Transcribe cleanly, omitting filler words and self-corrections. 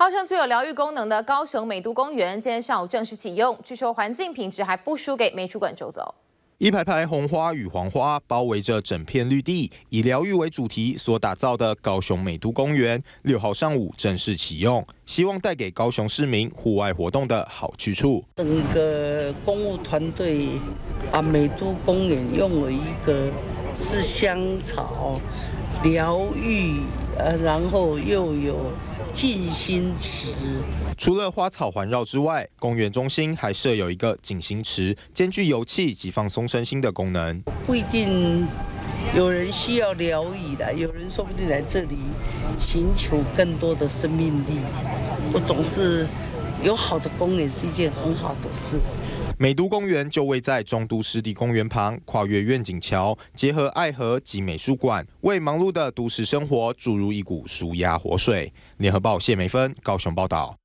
号称具有疗愈功能的高雄美都公园，今天上午正式启用。据说环境品质还不输给美术馆周遭。 一排排红花与黄花包围着整片绿地，以疗愈为主题所打造的高雄美都公园，6号上午正式启用，希望带给高雄市民户外活动的好去处。 整个公务团队把美都公园用了一个是香草疗愈，然后又有静心池。 除了花草环绕之外，公园中心还设有一个静心池，兼具游憩及放松身心的功能。 不一定有人需要疗愈的，有人说不定来这里寻求更多的生命力。我总是有好的公园是一件很好的事。 美都公园就位在中都湿地公园旁，跨越愿景桥，结合爱河及美术馆，为忙碌的都市生活注入一股舒压活水。联合报谢美芬高雄报道。